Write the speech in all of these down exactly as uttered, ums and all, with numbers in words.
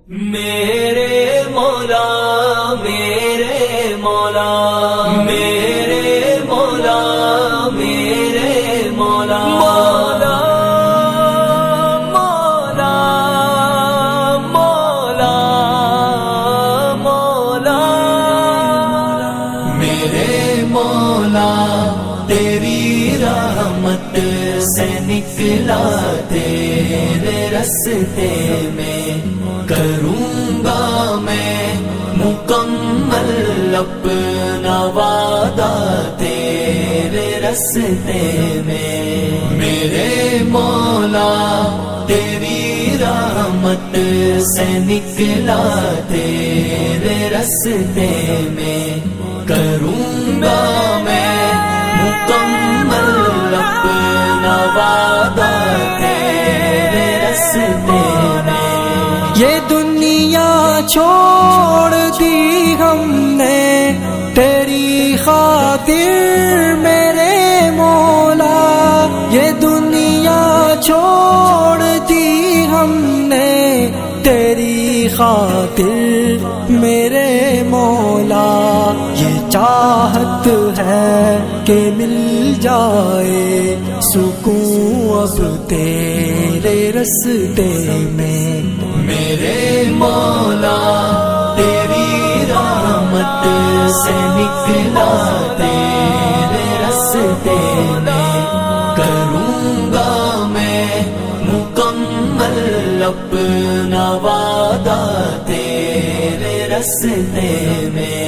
میرے مولا میرے مولا میرے مولا میرے مولا مولا مولا مولا مولا میرے مولا تیری رحمت سے نکلا تیرے رستے میں کروں گا میں مکمل اپنا وعدہ تیرے رستے میں میرے مولا تیری رحمت سے نکلا تیرے رستے میں کروں گا میں مکمل اپنا وعدہ تیرے رستے میں یہ دنیا چھوڑ دی ہم نے تیری خاطر میرے مولا، یہ دنیا چھوڑ دی ہم نے تیری خاطر میرے مولا، یہ چاہت ہے کہ مل جائے سکون اب تیرے رستے میں میرے مولا تیری رحمت سے نکلا تیرے رستے میں کروں گا میں مکمل اپنا وعدہ تیرے رستے میں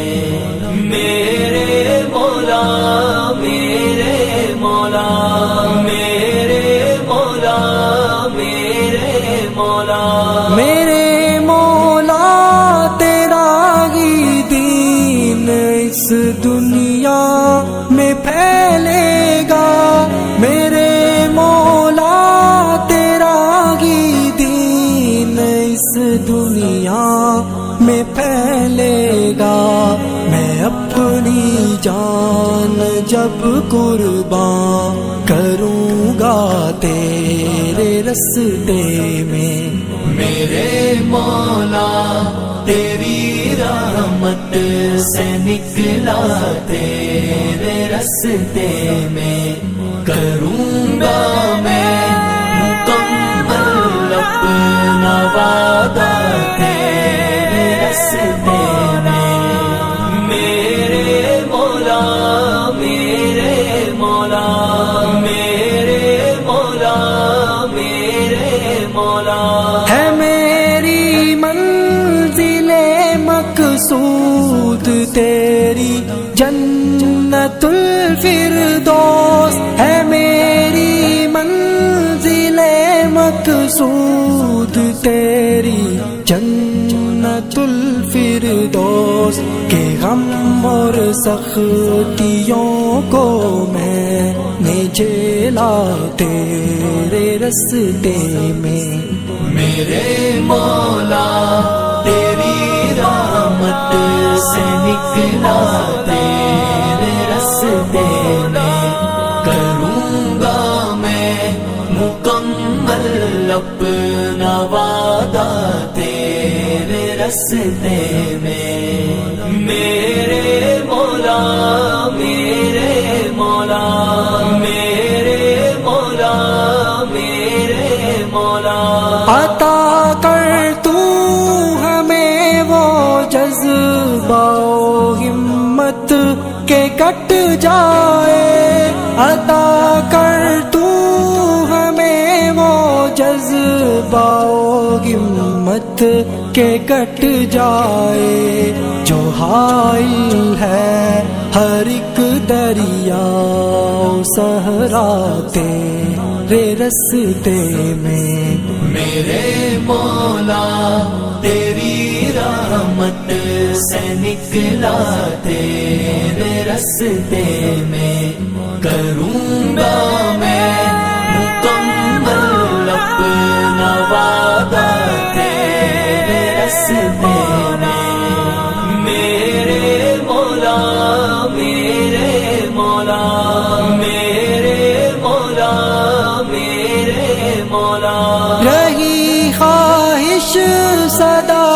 میرے مولا میرے مولا میرے مولا میرے مولا میرے مولا تیرا ہی دین اس دنیا میں پھیلے گا، میرے مولا تیرا ہی دین اس دنیا میں پھیلے گا، میں اپنی جان جب قربان کروں گا تیرے رستے میں میرے مولا تیری رحمت سے نکلا تیرے رستے میں کروں گا میں مکمل اپنا وعدہ تیرے رستے میں میرے مولا میرے مولا میرے مولا میرے مولا ہے میری منزل مقصود تیری جنت الفردوس، ہے میری منزل مقصود تیری جنت الفردوس، کہ غم اور سختیوں کو میں نے جھیلا تیرے رستے میں میرے مولا تیری رحمت سے نکلا تیرے رستے میں کروں گا میں مکمل اپنا وعدہ تیرے رستے میں میرے مولا میرے مولا میرے مولا میرے مولا عطا کر تو ہمیں وہ جذبہ و ہمت کے کٹ جائے، عطا کر تو ہمیں وہ جذبہ و ہمت کے کٹ جائے، جو حائل ہے ہر ایک دریا صحرا تیرے رستے میں میرے مولا تیری رحمت سے نکلا تیرے رستے میں کروں گا میں مکمل اپنا وعدہ تیرے رستے میں میرے مولا میرے مولا میرے مولا میرے مولا رہی خواہش صدا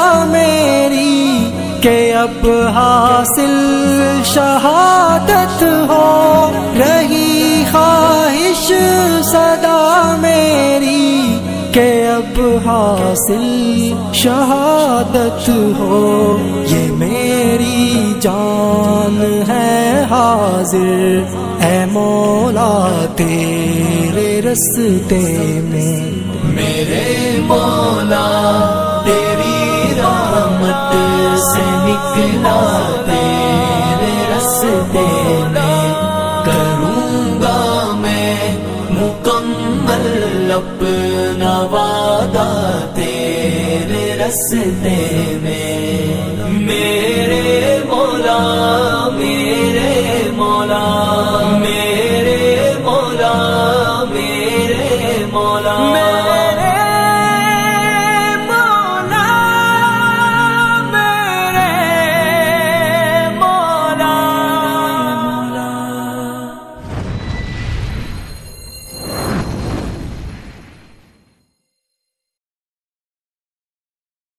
کہ اب حاصل شہادت ہو رہی خواہش صدا میری کہ اب حاصل شہادت ہو یہ میری جان ہے حاضر اے مولا تیرے رستے میں میرے مولا تیری رحمت سے نکلا تیرے رستے میں کروں گا میں مکمل اپنا وعدہ تیرے رستے میں